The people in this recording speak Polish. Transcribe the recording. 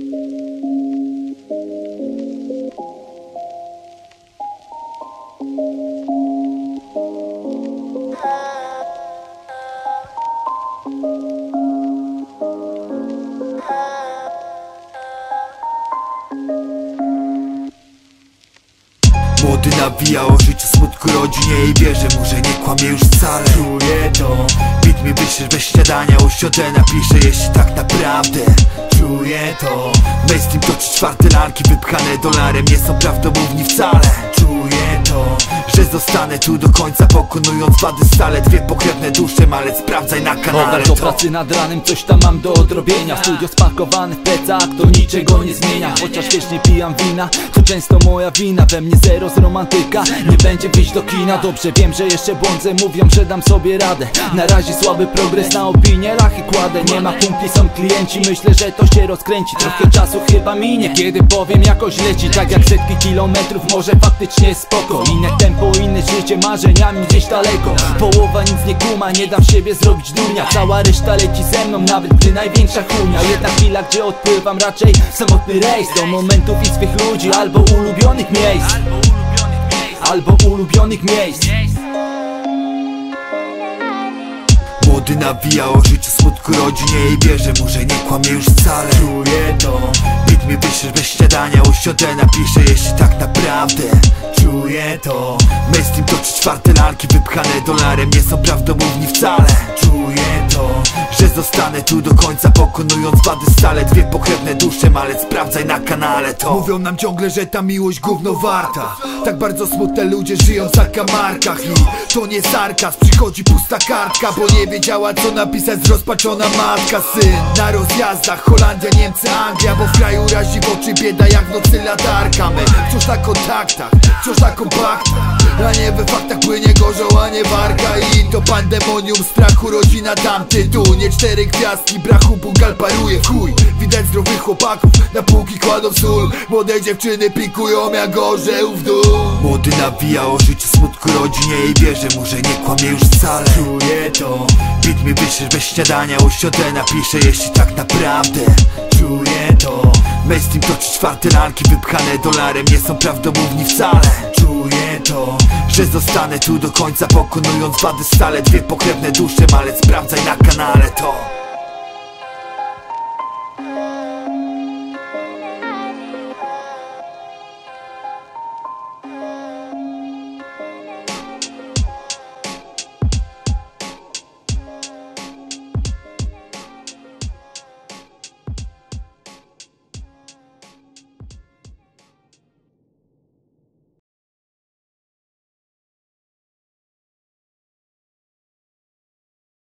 Młody nawija o życiu, smutku, rodzinie i wierzę mu, że nie kłamie już wcale. Czuję to, beat mi wyślesz bez śniadania, usiądę, napiszę, jeśli tak naprawdę czuję to. Mainstream toczy czwarte ranki, wypchane dolarem, nie są prawdomówni wcale. Czuję to, że zostanę tu do końca, pokonując wady stale. Dwie pokrewne dusze, malec, sprawdzaj na kanale do pracy nad ranem, coś tam mam do odrobienia. Studio spakowane w plecach, to niczego nie zmienia. Chociaż wiecznie pijam wina, to często moja wina. We mnie zero z romantyka, nie będzie wyjść do kina. Dobrze wiem, że jeszcze błądzę, mówią, że dam sobie radę. Na razie słaby progres, na opinię lachy kładę. Nie ma kumpli, są klienci, myślę, że to się rozkręci. Trochę czasu chyba minie, kiedy powiem, jakoś leci. Tak jak setki kilometrów, może faktycznie spoko. Inne tempo, inne życie, marzeniami gdzieś daleko. Połowa nic nie kuma, nie dam siebie zrobić durnia. Cała reszta leci ze mną, nawet gdy największa chunia. Jedna chwila, gdzie odpływam raczej samotny rejs do momentów i swych ludzi, albo ulubionych miejsc. Albo ulubionych miejsc. Młody nawija o życiu, smutku, rodzinie i wierzę mu, że nie kłamie już wcale. Czuję to, beat mi wyślesz bez śniadania, usiądę, napiszę, jeśli tak naprawdę czuję to. Mainstream toczy czwarte ranki, wypchane dolarem, nie są prawdomówni wcale. Czuję to, że zostanę tu do końca, pokonując wady stale. Dwie pokrewne dusze, malec, sprawdzaj na kanale to. Mówią nam ciągle, że ta miłość gówno warta. Tak bardzo smutne ludzie żyją na kamarkach. I to nie sarkazm, przychodzi pusta kartka, bo nie wiedziała co napisać zrozpaczona matka. Syn na rozjazdach, Holandia, Niemcy, Anglia, bo w kraju razi w oczy bieda jak w nocy latarka. My wciąż na kontaktach, wciąż na kompaktach, a nie we faktach płynie gorzą, a nie warka. I to pandemonium strachu, rodzina tamty tu. Nie 4 gwiazdki, brachu, bungal paruje w chuj. Widać zdrowych chłopaków, na półki kładą sól. Młode dziewczyny pikują jak orzeł w dół. Młody nawija o życiu, smutku, rodzinie i wierzę mu, że nie kłamie już wcale. Czuję to, beat mi wyślesz bez śniadania, usiądę, napiszę, jeśli tak naprawdę czuję to. Mainstream toczy czwarte ranki, wypchane dolarem, nie są prawdomówni wcale. Czuję to, że zostanę tu do końca, pokonując wady stale. Dwie pokrewne dusze, malec, sprawdzaj na kanale to.